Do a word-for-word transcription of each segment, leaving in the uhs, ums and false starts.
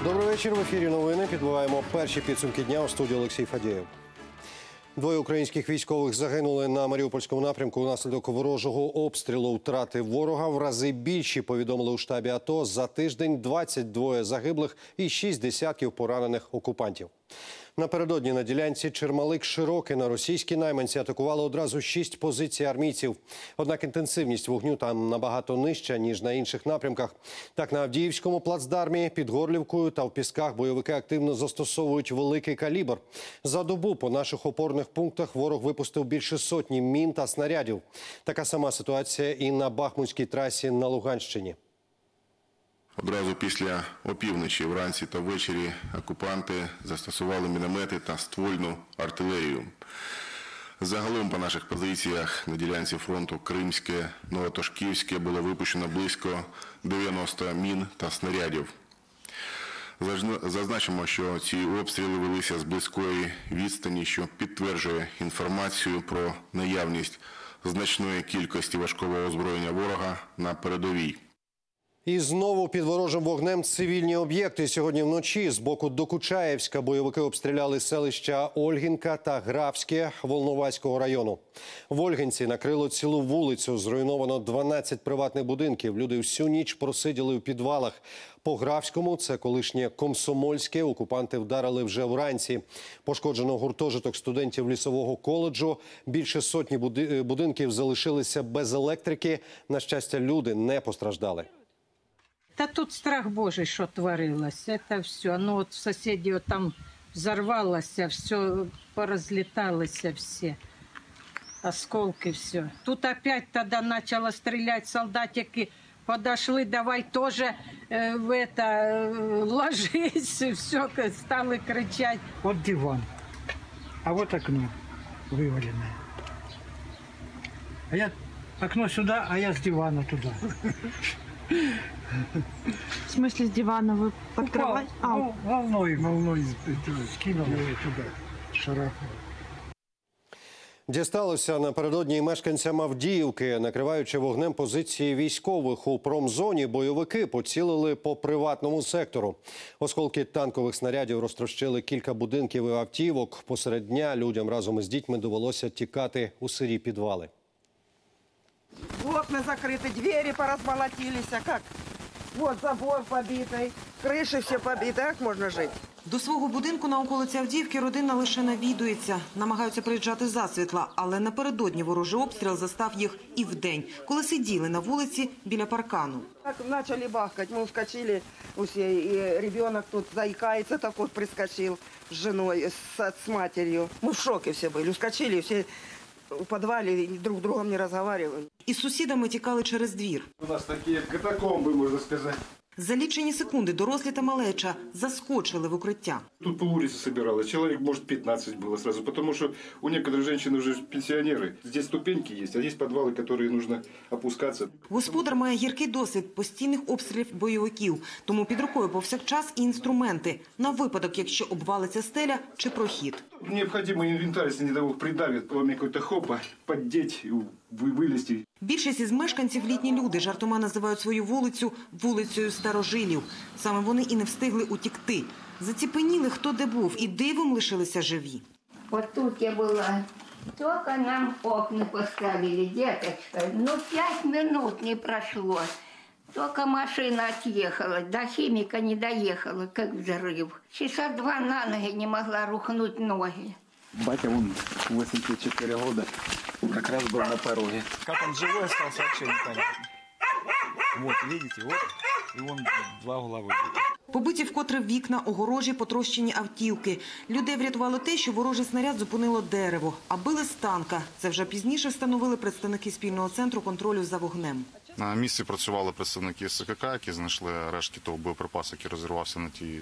Добрий вечір. В ефірі новини. Підбиваємо перші підсумки дня. У студії Олексій Фадєєв. Двоє українських військових загинули на Маріупольському напрямку внаслідок ворожого обстрілу. Втрати ворога в рази більші, повідомили у штабі АТО. За тиждень двадцять два загиблих і шість десятків поранених окупантів. Напередодні на ділянці Чермалик-Широке на російські найманці атакували одразу шість позицій армійців. Однак інтенсивність вогню там набагато нижча, ніж на інших напрямках. Так, на Авдіївському плацдармі, під Горлівкою та в Пісках бойовики активно застосовують великий калібр. За добу по наших опорних пунктах ворог випустив більше сотні мін та снарядів. Така сама ситуація і на Бахмутській трасі на Луганщині. Одразу після опівночі, вранці та ввечері окупанти застосували міномети та ствольну артилерію. Загалом по наших позиціях на ділянці фронту Кримське, Новотошківське було випущено близько дев'яноста мін та снарядів. Зазначимо, що ці обстріли велися з близької відстані, що підтверджує інформацію про наявність значної кількості важкого озброєння ворога на передовій. І знову під ворожим вогнем цивільні об'єкти. Сьогодні вночі з боку Докучаєвська бойовики обстріляли селища Ольгінка та Графське Волноваського району. В Ольгінці накрило цілу вулицю, зруйновано дванадцять приватних будинків. Люди всю ніч просиділи у підвалах. По Графському, це колишнє Комсомольське, окупанти вдарили вже вранці. Пошкоджено гуртожиток студентів лісового коледжу. Більше сотні будинків залишилися без електрики. На щастя, люди не постраждали. Та тут страх Божий, що творилось. Це все. Ну от в сусідів там взорвалося, все, порозліталося всі. Осколки, все. Тут опять тоді почало стріляти солдатики. Подошли, давай тоже э, в это, э, ложись, все, стали кричать. Вот диван, а вот окно вываленное. А я окно сюда, а я с дивана туда. В смысле с дивана вы под кровать? А, ну, волной, волной скинул туда, шарахнул. Дісталося напередодні мешканцям Авдіївки. Накриваючи вогнем позиції військових у промзоні, бойовики поцілили по приватному сектору. Осколки танкових снарядів розтрощили кілька будинків і автівок. Посеред дня людям разом із дітьми довелося тікати у сирі підвали. Окна закрыты, двери поразмолотились, а как? Вот забор побитый, крыши все побиты, как можно жить? До свого будинку на околиці Авдіївки родина лише навідується. Намагаються приїжджати засвітла, але напередодні ворожий обстріл застав їх і вдень, коли сиділи на вулиці біля паркану. Так начали бахкать, мы вскочили, и ребенок тут заикается, такой прискочил с женой, с, с матерью. Мы в шоке все были, вскочили, все в подвале друг с другом не разговаривали. Із сусідами тікали через двір. У нас такі катакомби, можна сказати. За лічені секунди дорослі та малеча заскочили в укриття. Тут по вулиці собиралось. Человек, может, пятнадцать было сразу, потому что у некоторых женщин уже пенсионеры. Здесь ступеньки есть, а есть подвалы, которые нужно опускаться. Господар має гіркий досвід постійних обстрілів бойовиків, тому під рукою повсякчас і інструменти на випадок, якщо обвалиться стеля чи прохід. Необходимый инвентарь, если не дай бог придавит, по какой-то хопа, поддеть и вылезти. Більшість із мешканців літні люди жартома називають свою вулицю вулицею старожилів. Саме вони і не встигли утікти. Заціпеніли, хто де був, і дивом лишилися живі. Вот тут я была. Только нам окна поставили, деточка. Ну, пять минут не прошло. Только машина отъехала, до химика не доехала, как взрыв. Часа два на ноги не могла рухнуть ноги. Батя, он восемьдесят четыре года, как раз был на пороге. Как он живой остался, вообще непонятно. Вот, видите, вот, и вон два головы. Побиті вкотре вікна, огорожі, потрощені автівки. Людей врятувало те, що ворожий снаряд зупинило дерево. А били з танка. Це вже пізніше встановили представники спільного центру контролю за вогнем. На місці працювали представники С К К, які знайшли рештки того боєприпасу, який розірвався на тій,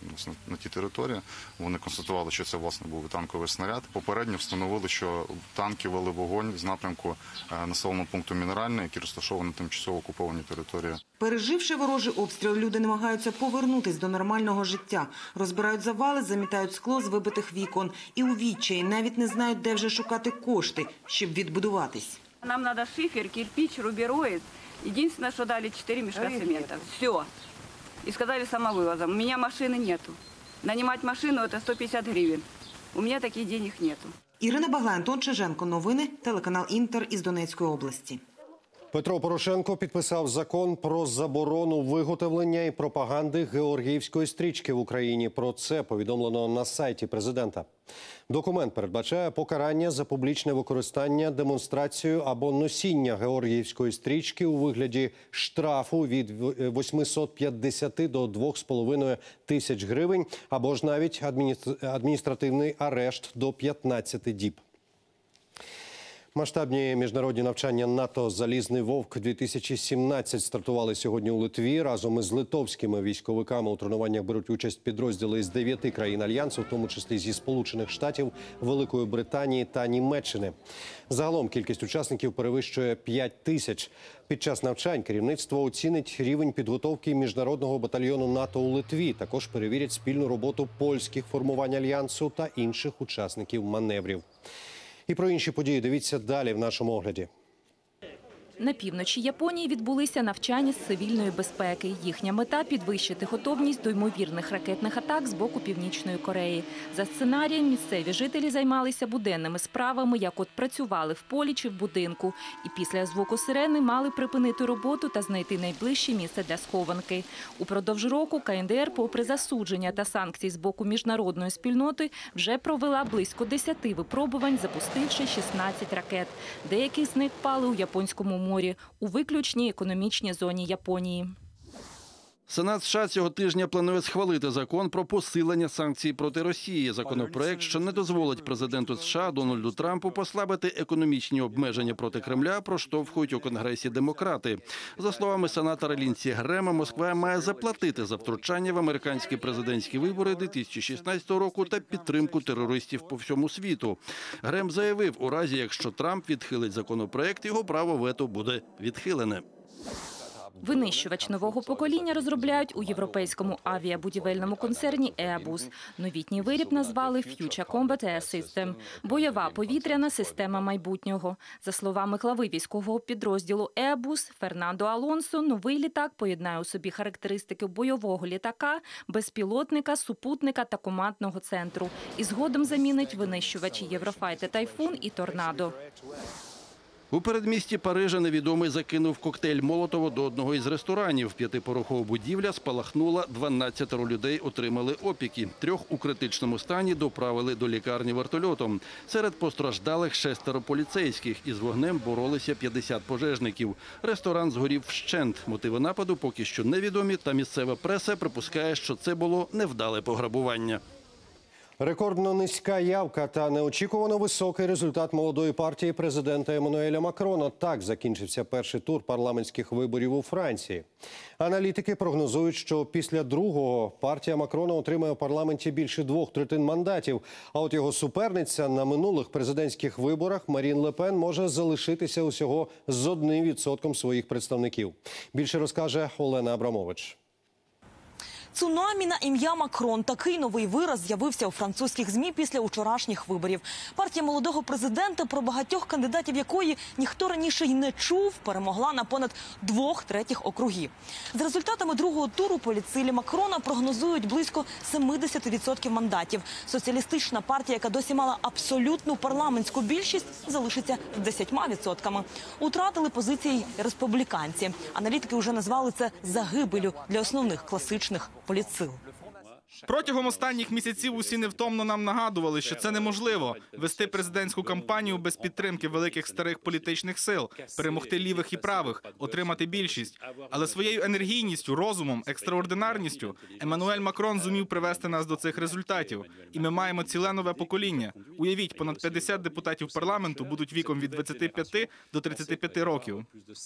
на тій території. Вони констатували, що це, власне, був танковий снаряд. Попередньо встановили, що танки вели вогонь з напрямку населеного пункту Мінеральний, який розташований на тимчасово окупованій території. Переживши ворожий обстріл, люди намагаються повернутися до нормального життя. Розбирають завали, замітають скло з вибитих вікон. І у відчаї навіть не знають, де вже шукати кошти, щоб відбудуватись. Нам надо шифер, кирпич, рубероид. Единственное, что дали четыре мешка цемента. Все. и сказали самовывозом. У меня машины нету. Нанимать машину – это сто пятьдесят гривен. У меня таких денег нету. Ірина Баглай, Антон Чиженко. Новини. Телеканал «Інтер» із Донецької області. Петро Порошенко підписав закон про заборону виготовлення і пропаганди георгіївської стрічки в Україні. Про це повідомлено на сайті президента. Документ передбачає покарання за публічне використання, демонстрацію або носіння георгіївської стрічки у вигляді штрафу від восьмисот п'ятдесяти до двох з половиною тисяч гривень, або ж навіть адміністративний арешт до п'ятнадцяти діб. Масштабні міжнародні навчання НАТО «Залізний вовк-дві тисячі сімнадцять» стартували сьогодні у Литві. Разом із литовськими військовиками у тренуваннях беруть участь підрозділи з дев'яти країн Альянсу, в тому числі зі Сполучених Штатів, Великої Британії та Німеччини. Загалом кількість учасників перевищує п'ять тисяч. Під час навчань керівництво оцінить рівень підготовки міжнародного батальйону НАТО у Литві. Також перевірять спільну роботу польських формувань Альянсу та інших учасників маневрів. І про інші події дивіться далі в нашому огляді. На півночі Японії відбулися навчання з цивільної безпеки. Їхня мета – підвищити готовність до ймовірних ракетних атак з боку Північної Кореї. За сценарієм, місцеві жителі займалися буденними справами, як от працювали в полі чи в будинку. І після звуку сирени мали припинити роботу та знайти найближче місце для схованки. Упродовж року ка ен де ер, попри засудження та санкції з боку міжнародної спільноти, вже провела близько десяти випробувань, запустивши шістнадцять ракет. Деякі з них впали у Японському морі. морі у виключній економічній зоні Японії. Сенат США цього тижня планує схвалити закон про посилення санкцій проти Росії. Законопроект, що не дозволить президенту США Дональду Трампу послабити економічні обмеження проти Кремля, проштовхують у Конгресі демократи. За словами сенатора Лінсі Грема, Москва має заплатити за втручання в американські президентські вибори дві тисячі шістнадцятого року та підтримку терористів по всьому світу. Грем заявив, у разі, якщо Трамп відхилить законопроект, його право вето буде відхилене. Винищувач нового покоління розробляють у європейському авіабудівельному концерні Airbus. Новітній виріб назвали Future Combat Air System – бойова повітряна система майбутнього. За словами глави військового підрозділу Airbus Фернандо Алонсо, новий літак поєднає у собі характеристики бойового літака, безпілотника, супутника та командного центру. І згодом замінить винищувачі Єврофайтер Тайфун і Торнадо. У передмісті Парижа невідомий закинув коктейль Молотова до одного із ресторанів. П'ятипорохова будівля спалахнула, дванадцятеро людей отримали опіки. Трьох у критичному стані доправили до лікарні вертольотом. Серед постраждалих шестеро поліцейських. Із вогнем боролися п'ятдесят пожежників. Ресторан згорів вщент. Мотиви нападу поки що невідомі, та місцева преса припускає, що це було невдале пограбування. Рекордно низька явка та неочікувано високий результат молодої партії президента Еммануеля Макрона. Так закінчився перший тур парламентських виборів у Франції. Аналітики прогнозують, що після другого партія Макрона отримає у парламенті більше двох третин мандатів. А от його суперниця на минулих президентських виборах Марін Ле Пен може залишитися усього з одним відсотком своїх представників. Більше розкаже Олена Абрамович. Цунамі на ім'я Макрон. Такий новий вираз з'явився у французьких ЗМІ після вчорашніх виборів. Партія молодого президента, про багатьох кандидатів якої ніхто раніше й не чув, перемогла на понад двох третіх округів. За результатами другого туру політсилі Макрона прогнозують близько сімдесят відсотків мандатів. Соціалістична партія, яка досі мала абсолютну парламентську більшість, залишиться з десятьма відсотками. Утратили позиції республіканці. Аналітики вже назвали це загибелю для основних класичних політсил. Протягом останніх місяців усі невтомно нам нагадували, що це неможливо – вести президентську кампанію без підтримки великих старих політичних сил, перемогти лівих і правих, отримати більшість. Але своєю енергійністю, розумом, екстраординарністю Еммануель Макрон зумів привести нас до цих результатів. І ми маємо ціле нове покоління. Уявіть, понад п'ятдесят депутатів парламенту будуть віком від двадцяти п'яти до тридцяти п'яти років.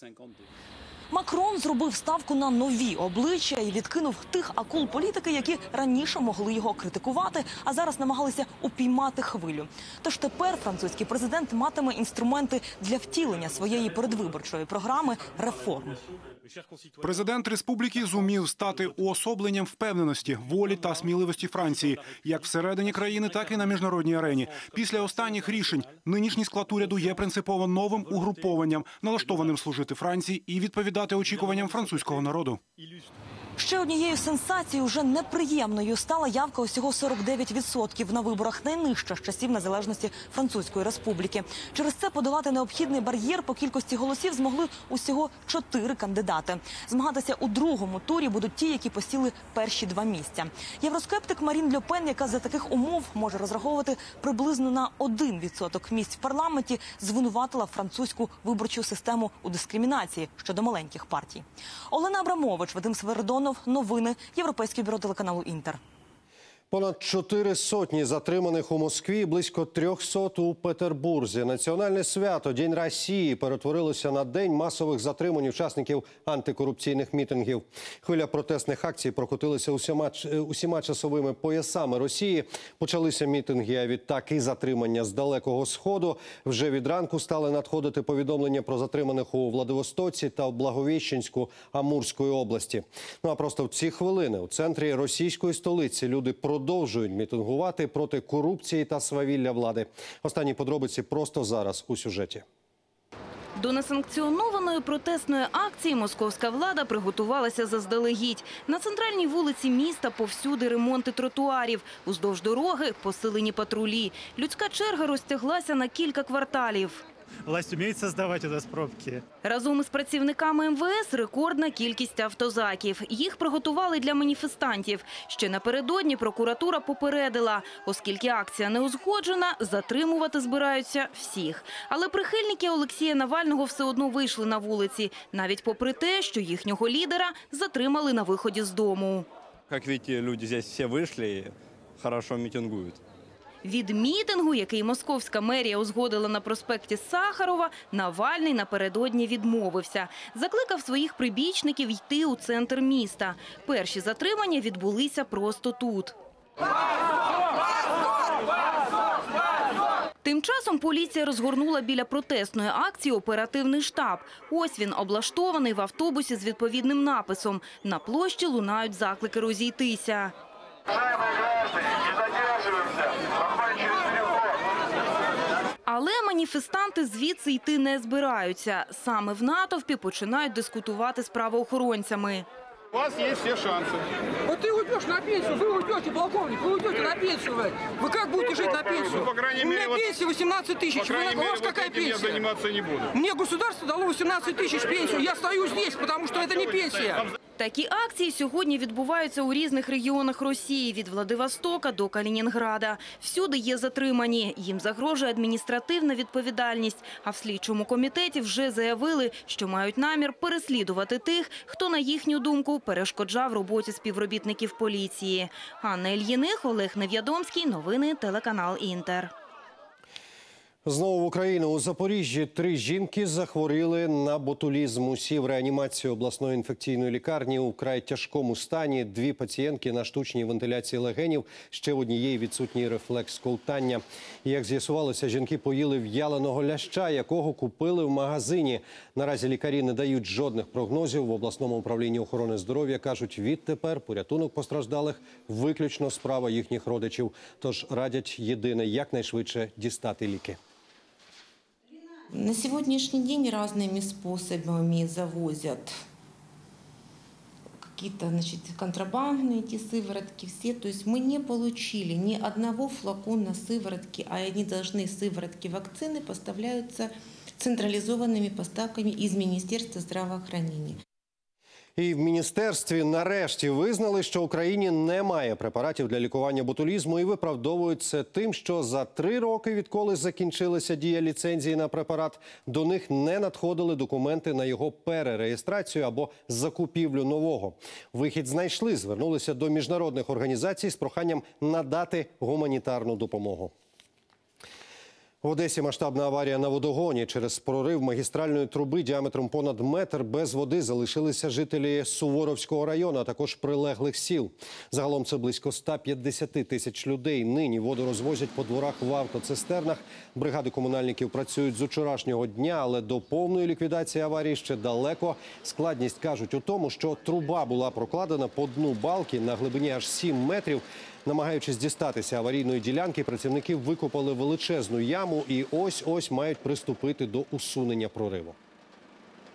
Макрон зробив ставку на нові обличчя і відкинув тих акул політики, які раніше могли його критикувати, а зараз намагалися упіймати хвилю. Тож тепер французький президент матиме інструменти для втілення своєї передвиборчої програми реформ. Президент республіки зумів стати уособленням впевненості, волі та сміливості Франції, як всередині країни, так і на міжнародній арені. Після останніх рішень нинішній склад уряду є принципово новим угрупованням, налаштованим служити Франції і відповідати очікуванням французького народу. Ще однією сенсацією, вже неприємною, стала явка усього сорок дев'ять відсотків на виборах, найнижча з часів незалежності Французької Республіки. Через це подолати необхідний бар'єр по кількості голосів змогли усього чотири кандидати. Змагатися у другому турі будуть ті, які посіли перші два місця. Євроскептик Марін Ле Пен, яка за таких умов може розраховувати приблизно на один відсоток місць в парламенті, звинуватила французьку виборчу систему у дискримінації щодо маленьких партій. Олена Абрамович, Вадим Свердонов, новини, Європейське бюро телеканалу «Інтер». Понад чотири сотні затриманих у Москві, близько трьохсот у Петербурзі. Національне свято «День Росії» перетворилося на день масових затримань учасників антикорупційних мітингів. Хвиля протестних акцій прокотилася усіма, усіма часовими поясами Росії. Почалися мітинги, а відтак і затримання з Далекого Сходу. Вже від ранку стали надходити повідомлення про затриманих у Владивостоці та в Благовіщенську Амурської області. Ну а просто в ці хвилини у центрі російської столиці люди продовжують Продовжують мітингувати проти корупції та свавілля влади. Останні подробиці просто зараз у сюжеті. До несанкціонованої протестної акції московська влада приготувалася заздалегідь. На центральній вулиці міста повсюди ремонти тротуарів. Уздовж дороги посилені патрулі. Людська черга розтяглася на кілька кварталів. Власть вміє створювати у нас пробки. Разом із працівниками ем ве ес рекордна кількість автозаків. Їх приготували для маніфестантів. Ще напередодні прокуратура попередила, оскільки акція не узгоджена, затримувати збираються всіх. Але прихильники Олексія Навального все одно вийшли на вулиці, навіть попри те, що їхнього лідера затримали на виході з дому. Як бачите, люди тут всі вийшли і добре мітингують. Від мітингу, який московська мерія узгодила на проспекті Сахарова, Навальний напередодні відмовився. Закликав своїх прибічників йти у центр міста. Перші затримання відбулися просто тут. Тим часом поліція розгорнула біля протестної акції оперативний штаб. Ось він облаштований в автобусі з відповідним написом. На площі лунають заклики розійтися. Але маніфестанти звідси йти не збираються. Саме в натовпі починають дискутувати з правоохоронцями. У вас есть все шансы. Вот ты уйдешь на пенсию, вы уйдете, полковник, вы уйдете на пенсию. Вы, вы как будете жить на пенсию? Ну, по крайней У меня мере, вот, пенсия восемнадцать тысяч. По крайней Вы, мере, у вас вот какая этим я пенсия? заниматься не буду. Мне государство дало восемнадцать тысяч пенсию. Я стою здесь, потому что это не пенсия. Такі акції сьогодні відбуваються у різних регіонах Росії – від Владивостока до Калінінграда. Всюди є затримані. Їм загрожує адміністративна відповідальність. А в слідчому комітеті вже заявили, що мають намір переслідувати тих, хто, на їхню думку, перешкоджав роботі співробітників поліції. Анна Ільїних, Олег Нев'ядомський. Новини телеканал «Інтер». Знову в Україну. У Запоріжжі три жінки захворіли на ботулізм. Усі в реанімації обласної інфекційної лікарні у вкрай тяжкому стані. Дві пацієнтки на штучній вентиляції легенів, ще в однієї відсутній рефлекс ковтання. Як з'ясувалося, жінки поїли в'яленого ляща, якого купили в магазині. Наразі лікарі не дають жодних прогнозів. В обласному управлінні охорони здоров'я кажуть, відтепер порятунок постраждалих – виключно справа їхніх родичів. Тож радять єдине – якнайшвидше дістати ліки. На сегодняшний день разными способами завозят какие-то, значит, контрабандные эти сыворотки все. То есть мы не получили ни одного флакона сыворотки, а они должны, сыворотки вакцины, поставляются централизованными поставками из Министерства здравоохранения. І в міністерстві нарешті визнали, що в Україні немає препаратів для лікування ботулізму і виправдовують це тим, що за три роки, відколи закінчилася дія ліцензії на препарат, до них не надходили документи на його перереєстрацію або закупівлю нового. Вихід знайшли, звернулися до міжнародних організацій з проханням надати гуманітарну допомогу. В Одесі масштабна аварія на водогоні. Через прорив магістральної труби діаметром понад метр без води залишилися жителі Суворовського району, а також прилеглих сіл. Загалом це близько ста п'ятдесяти тисяч людей. Нині воду розвозять по дворах в автоцистернах. Бригади комунальників працюють з вчорашнього дня, але до повної ліквідації аварії ще далеко. Складність, кажуть, у тому, що труба була прокладена по дну балки на глибині аж сім метрів. Намагаючись дістатися аварійної ділянки, працівники викопали величезну яму і ось-ось мають приступити до усунення прориву.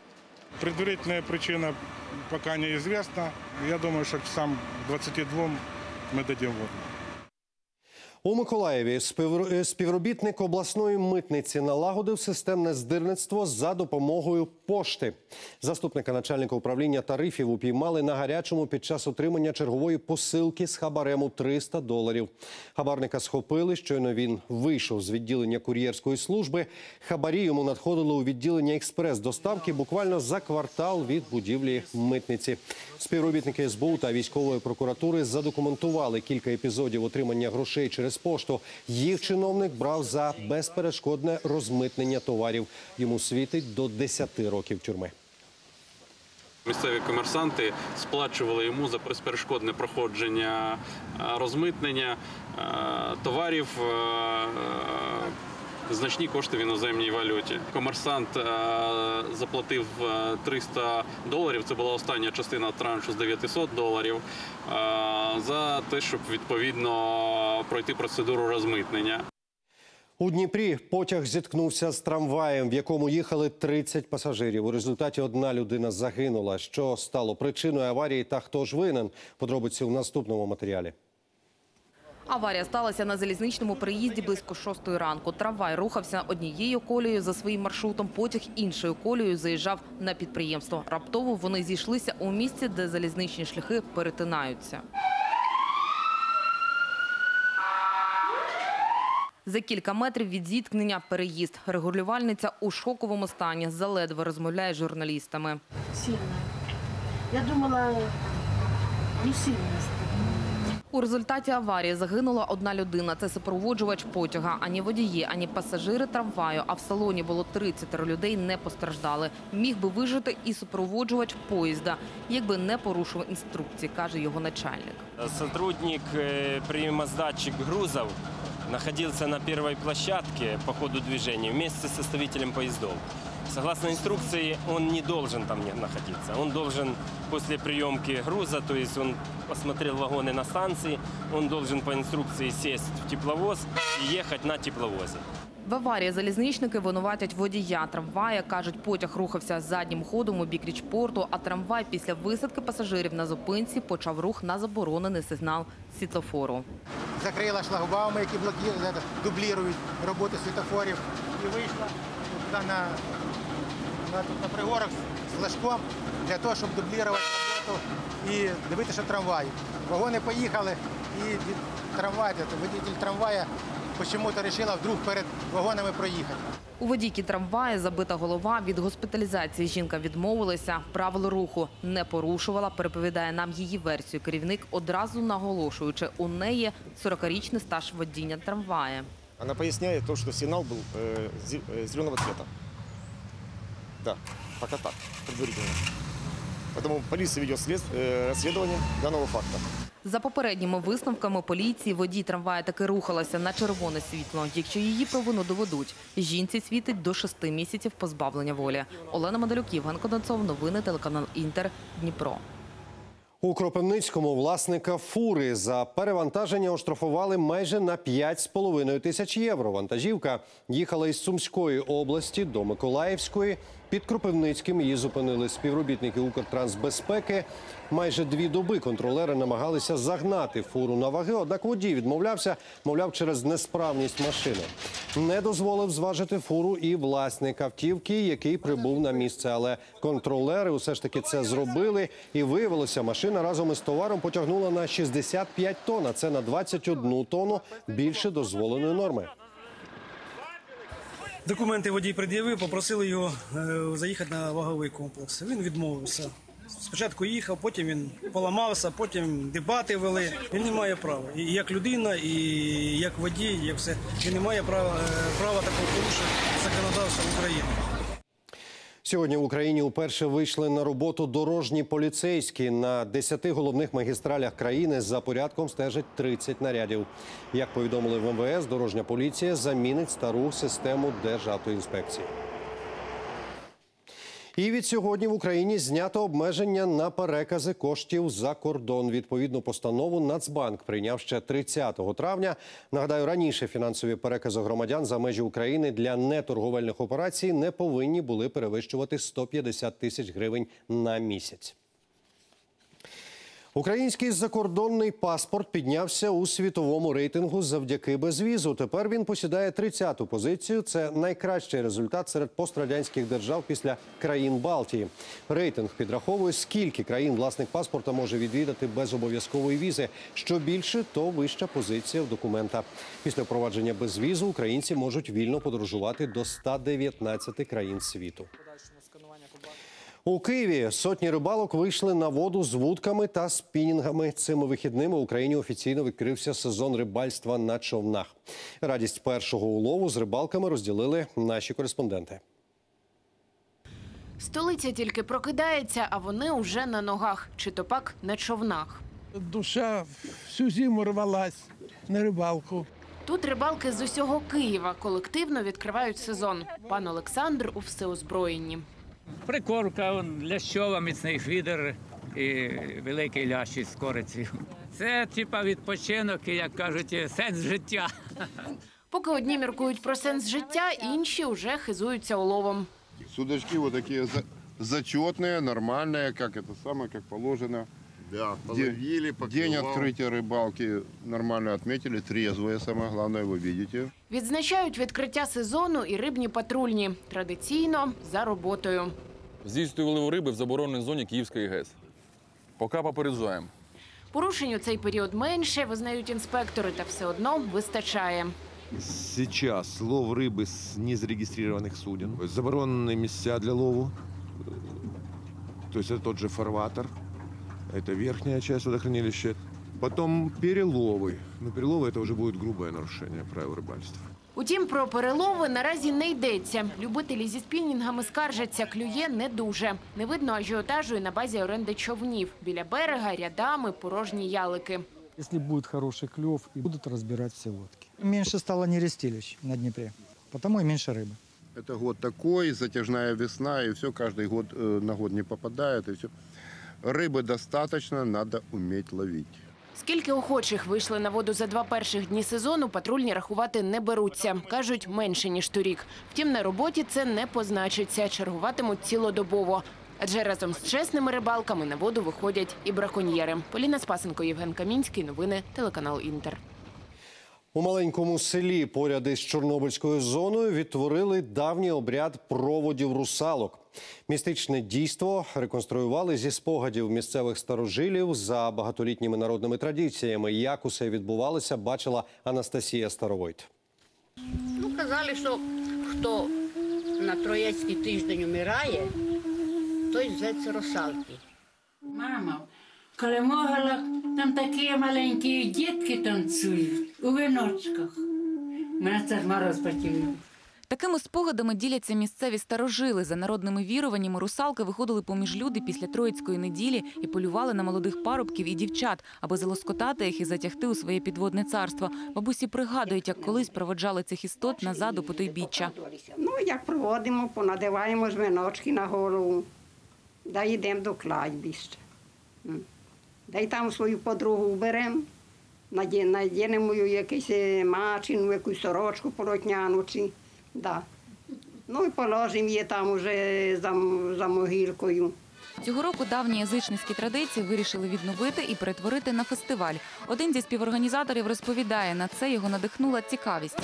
Предварительная причина пока неизвестна. Я думаю, что часам к двадцати двум мы дадим воду. У Миколаєві співр- співробітник обласної митниці налагодив системне здирництво за допомогою пошти. Заступника начальника управління тарифів упіймали на гарячому під час отримання чергової посилки з хабарем у триста доларів. Хабарника схопили, щойно він вийшов з відділення кур'єрської служби. Хабарі йому надходили у відділення експрес-доставки буквально за квартал від будівлі митниці. Співробітники ес бе у та військової прокуратури задокументували кілька епізодів отримання грошей через пошту. Їх чиновник брав за безперешкодне розмитнення товарів. Йому світить до десяти років тюрми. Місцеві комерсанти сплачували йому за безперешкодне проходження розмитнення товарів значні кошти в іноземній валюті. Комерсант заплатив триста доларів, це була остання частина траншу з дев'ятисот доларів, за те, щоб відповідно пройти процедуру розмитнення. У Дніпрі потяг зіткнувся з трамваєм, в якому їхали тридцять пасажирів. У результаті одна людина загинула. Що стало причиною аварії та хто ж винен? Подробиці у наступному матеріалі. Аварія сталася на залізничному переїзді близько шостої ранку. Трамвай рухався однією колією за своїм маршрутом, потяг іншою колією заїжджав на підприємство. Раптово вони зійшлися у місці, де залізничні шляхи перетинаються. За кілька метрів від зіткнення – переїзд. Регулювальниця у шоковому стані, заледве розмовляє з журналістами. Сильно. Я думала, не сильно. У результаті аварії загинула одна людина. Це супроводжувач потяга. Ані водії, ані пасажири трамваю, а в салоні було тридцять людей, не постраждали. Міг би вижити і супроводжувач поїзда, якби не порушив інструкції, каже його начальник. Сотрудник приемоздатчик грузов находился на первой площадке по ходу движения вместе с составителем поездов. Согласно инструкции, он не должен там находиться. Он должен после приемки груза, то есть он осмотрел вагоны на станции, он должен по инструкции сесть в тепловоз и ехать на тепловозе. В аварії залізничники винуватять водія трамвая. Кажуть, потяг рухався заднім ходом у бік Річпорту, а трамвай після висадки пасажирів на зупинці почав рух на заборонений сигнал світлофору. Закрила шлагбауми, які блокують, дублюють роботу світлофорів, і вийшла туди на, на, на пригорок з флажком для того, щоб дублювати роботу і дивитися трамвай. Вагони поїхали, і від трамваю, водитель трамвая чому-то вирішила вдруг перед вагонами проїхати. У водійки трамвая забита голова. Від госпіталізації жінка відмовилася. Правил руху не порушувала, переповідає нам її версію керівник, одразу наголошуючи, у неї сорокарічний стаж водіння трамвая. Вона поясняє, що сигнал був зеленого цвета. Да, поки так, предварительно. Тому поліція веде розслідування даного факту. За попередніми висновками поліції, водій трамвая таки рухалася на червоне світло. Якщо її провину доведуть, жінці світить до шести місяців позбавлення волі. Олена Мадалюк, Євген Коданцов, новини, телеканал Інтер, Дніпро. У Кропивницькому власника фури за перевантаження оштрафували майже на п'ять з половиною тисяч євро. Вантажівка їхала із Сумської області до Миколаївської. Під Кропивницьким її зупинили співробітники Укртрансбезпеки. Майже дві доби контролери намагалися загнати фуру на ваги, однак водій відмовлявся, мовляв, через несправність машини. Не дозволив зважити фуру і власник автівки, який прибув на місце. Але контролери усе ж таки це зробили. І виявилося, машина разом із товаром потягнула на шістдесят п'ять тонн, а це на двадцять одну тонну більше дозволеної норми. Документи водій пред'явив, попросили його заїхати на ваговий комплекс. Він відмовився. Спочатку їхав, потім він поламався, потім дебати вели. Він не має права. І як людина, і як водій, як все. Він не має права, права такого порушення законодавства України. Сьогодні в Україні уперше вийшли на роботу дорожні поліцейські. На десяти головних магістралях країни за порядком стежать тридцять нарядів. Як повідомили в ем ве ес, дорожня поліція замінить стару систему Державтоінспекції. І від сьогодні в Україні знято обмеження на перекази коштів за кордон. Відповідну постанову Нацбанк прийняв ще тридцятого травня. Нагадаю, раніше фінансові перекази громадян за межі України для неторговельних операцій не повинні були перевищувати сто п'ятдесят тисяч гривень на місяць. Український закордонний паспорт піднявся у світовому рейтингу завдяки безвізу. Тепер він посідає тридцяту позицію. Це найкращий результат серед пострадянських держав після країн Балтії. Рейтинг підраховує, скільки країн власник паспорта може відвідати без обов'язкової візи. Що більше, то вища позиція в документа. Після впровадження безвізу українці можуть вільно подорожувати до ста дев'ятнадцяти країн світу. У Києві сотні рибалок вийшли на воду з вудками та спінінгами. Цими вихідними в Україні офіційно відкрився сезон рибальства на човнах. Радість першого улову з рибалками розділили наші кореспонденти. Столиця тільки прокидається, а вони уже на ногах, чи то пак на човнах. Душа всю зиму рвалась на рибалку. Тут рибалки з усього Києва колективно відкривають сезон. Пан Олександр у всеозброєнні. Прикормка, лящова, міцний фідер і великий лящ із корицею. Це типа відпочинок і, як кажуть, сенс життя. Поки одні міркують про сенс життя, інші вже хизуються уловом. Судачки вот такие зачетные, нормальные, как это самое, как положено. Да, половили, День открытия рыбалки нормально отметили, трезвые, самое главное, вы видите. Відзначають відкриття сезону і рибні патрульні. Традиційно за роботою. Здійснює вилов риби в забороненій зоні Київської ГЕС. Поки попереджаємо. Порушень у цей період менше, визнають інспектори, та все одно вистачає. Сейчас лов рыбы с незарегистрированных суден, забороненные места для лову, то есть это тот же фарватер, это верхняя часть водохранилища. Потом переловы. Но переловы это уже будет грубое нарушение правил рыбальства. Утім, про перелови наразі не йдеться. Любителі зі спінінгами скаржаться, клює не дуже. Не видно ажіотажу і на базі оренди човнів. Біля берега рядами порожні ялики. Если будет хороший клев, и будут разбирать все лодки. Меньше стало нерестилищ на Днепре, потому и меньше рыбы. Это год такой, затяжная весна, и все, каждый год э, на год не попадает, и все. Рыбы достаточно, надо уметь ловить. Скільки охочих вийшли на воду за два перших дні сезону, патрульні рахувати не беруться. Кажуть, менше, ніж торік. Втім, на роботі це не позначиться. Чергуватимуть цілодобово. Адже разом з чесними рибалками на воду виходять і браконьєри. Поліна Спасенко, Євген Камінський. Новини, телеканал «Інтер». У маленькому селі поряд із Чорнобильською зоною відтворили давній обряд проводів русалок. Містичне дійство реконструювали зі спогадів місцевих старожилів за багатолітніми народними традиціями. Як усе відбувалося, бачила Анастасія Старовойт. Ну, казали, що хто на Троєцький тиждень умирає, той зветься русалки. Мама, коли могила, там такі маленькі дітки танцюють у віночках. Мене це мороз потягнув. Такими спогадами діляться місцеві старожили. За народними віруваннями русалки виходили поміж люди після Троїцької неділі і полювали на молодих парубків і дівчат, аби залоскотати їх і затягти у своє підводне царство. Бабусі пригадують, як колись проводжали цих істот назад у потойбіччя. Ну, як проводимо, понадиваємо жміночки на голову, да йдемо до кладбища. Да й там свою подругу вберемо, надінемо якусь мачину, якусь сорочку полотняну. Да. Ну і положимо її там уже за, за могилкою. Цього року давні язичницькі традиції вирішили відновити і перетворити на фестиваль. Один зі співорганізаторів розповідає, на це його надихнула цікавість.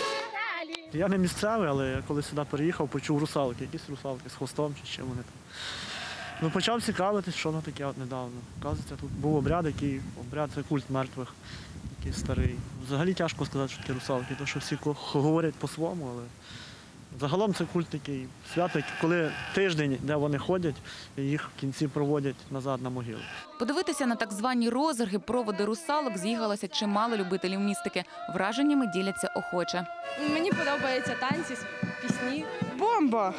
Я не місцевий, але коли сюди переїхав, почув русалки, якісь русалки з хвостом чи чим вони там. Ну, почав цікавитись, що воно таке от недавно. Оказується, тут був обряд, який обряд це культ мертвих, який старий. Взагалі тяжко сказати, що таке русалки, тому що всі говорять по-своєму, але загалом це культ такий свято, коли тиждень, де вони ходять, і їх в кінці проводять назад на могилу. Подивитися на так звані розерги, проводи русалок з'їхалося чимало любителів містики. Враженнями діляться охоче. Мені подобаються танці, пісні. Бомба!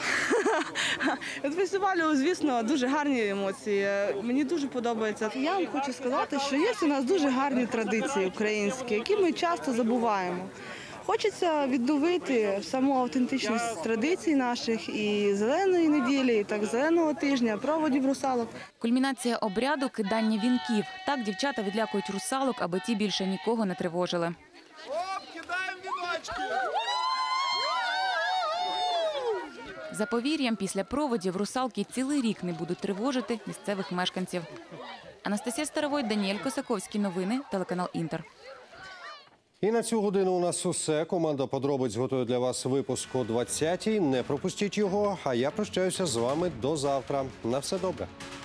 Від фестивалю, звісно, дуже гарні емоції. Мені дуже подобається. Я вам хочу сказати, що є у нас дуже гарні традиції українські, які ми часто забуваємо. Хочеться відновити саму автентичність традицій наших і зеленої неділі, і так зеленого тижня, проводів русалок. Кульмінація обряду – кидання вінків. Так дівчата відлякують русалок, аби ті більше нікого не тривожили. За повір'ям, після проводів русалки цілий рік не будуть тривожити місцевих мешканців. Анастасія Старовой, Даніель Косаковський. Новини, телеканал «Інтер». І на цю годину у нас усе. Команда «Подробиць» готує для вас випуск о двадцятій. Не пропустіть його, а я прощаюся з вами до завтра. На все добре.